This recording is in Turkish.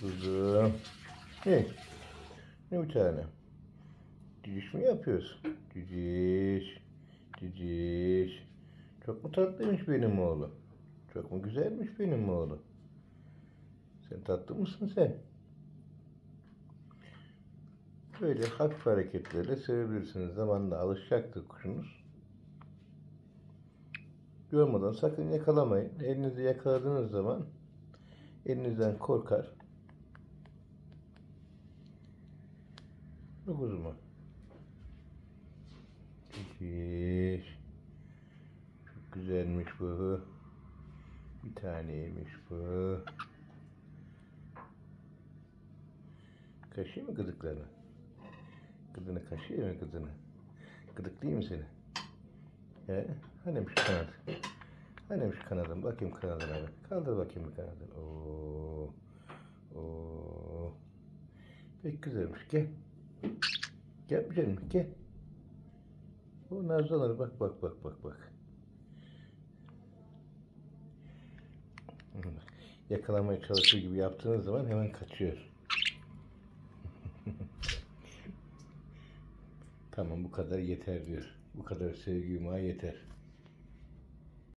Kuzum. Ne? Ne bir tane? Cüciş mi yapıyorsun? Cüciş. Cüciş. Çok mu tatlıymış benim oğlum? Çok mu güzelmiş benim oğlum? Sen tatlı mısın sen? Böyle hafif hareketlerle sevebilirsiniz. Zamanla alışacaktır kuşunuz. Görmeden sakın yakalamayın. Elinizi yakaladığınız zaman elinizden korkar. Bu kuzuma. Cüciş. Çok güzelmiş bu. Bir taneymiş bu. Kaşıyor mu gıdıklarını? Gıdını kaşıyor mu gıdını? Gıdıklayayım mı seni? He? Hanimiş kanat? Hanimiş kanadın? Bakayım kanadına bak. Kaldır bakayım bir kanadını. Oo. Oo. Pek güzelmiş. Gel. Gel bir canım gel. O nazlanır. Bak bak bak bak bak. Yakalamaya çalışır gibi yaptığınız zaman hemen kaçıyor. Tamam bu kadar yeter diyor. Bu kadar sevgi yumağı yeter.